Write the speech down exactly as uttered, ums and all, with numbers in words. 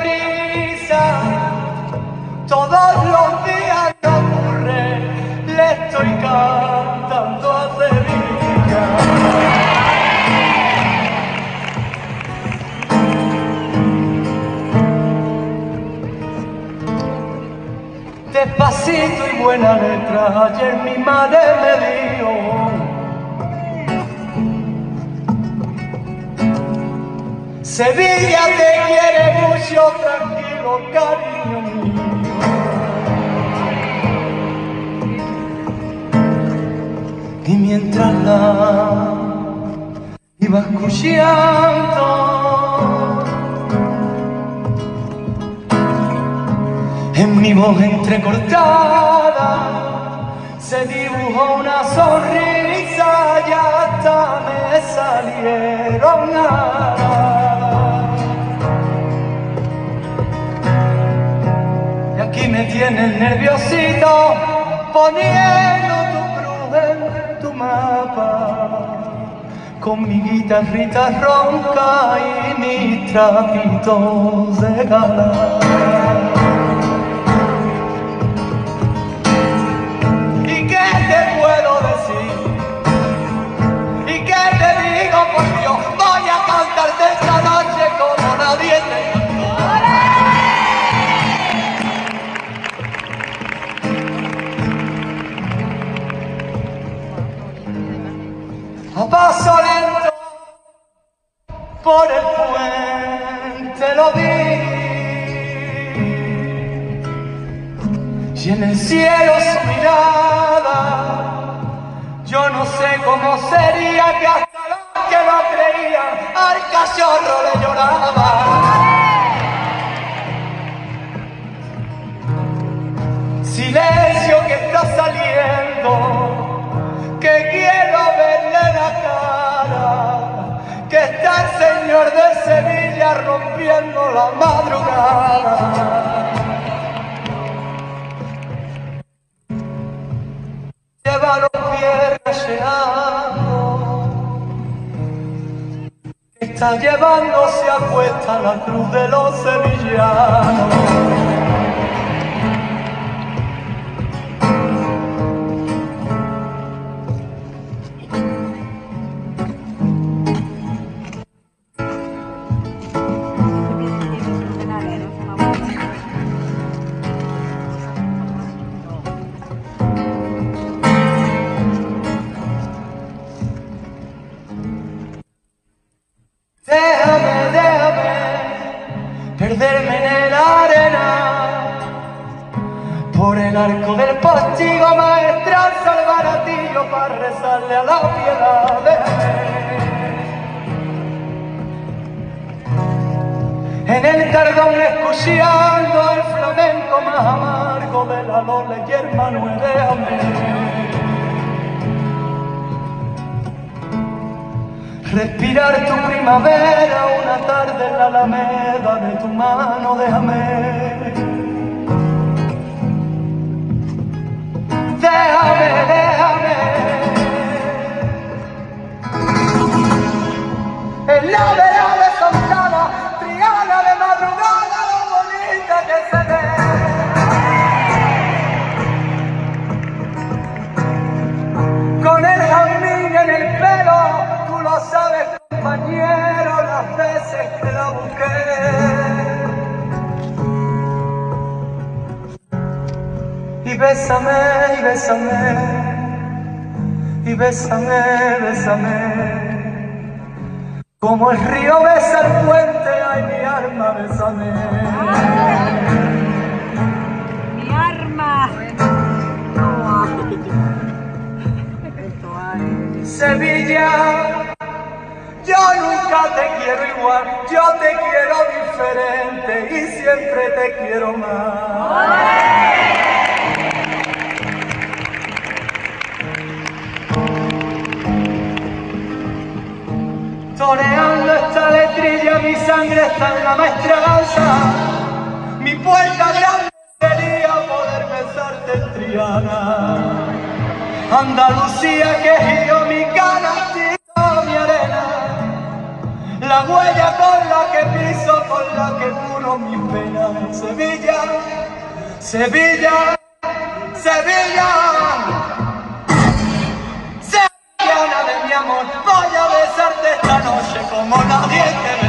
prisa, todos los días que ocurre, le estoy cantando a Sevilla. Despacito y buena letra, ayer mi madre me dijo: Sevilla te quiere mucho, tranquilo, cariño mío. Y mientras la iba escuchando, en mi voz entrecortada se dibujó una sonrisa y hasta me salieron alas. Y aquí me tienes nerviosito poniendo tu cruz en tu mapa, con mi guitarrita ronca y mis trapitos de gala. Por Dios, voy a cantarte esta noche como nadie te cantó. A paso lento por el puente lo vi, y en el cielo su mirada, yo no sé cómo sería que hasta que no creía, al cachorro le lloraba. Silencio que está saliendo, que quiero verle la cara, que está el señor de Sevilla rompiendo la madrugada. Lleva los pies racheando, está llevándose a cuesta la cruz de los sevillanos. Déjame, déjame perderme en la arena, por el arco del postigo maestranza al baratillo para rezarle a la piedad. Déjame en el tardón escuchando el flamenco más amargo de la Lola y el Manuel. Déjame respirar tu primavera una tarde en la alameda de tu mano. Déjame, déjame, déjame en la vera de Santana, Triana de madrugada, lo bonita que se ve. Con el jazmín en el pelo, lo sabes, compañero, las veces que la busqué. Y bésame, y bésame, y bésame, bésame, como el río besa el puente, ay mi alma, bésame. Mi arma. Sevilla, yo nunca te quiero igual, yo te quiero diferente y siempre te quiero más. Toreando esta letrilla mi sangre está en la maestranza, mi puerta grande sería poder besarte en Triana. Andalucía que giro mi canastito, mi arena, la la huella con la que piso, con la que curo mis penas. Sevilla, Sevilla, Sevilla, Sevillana de mi amor, voy a besarte esta noche como nadie te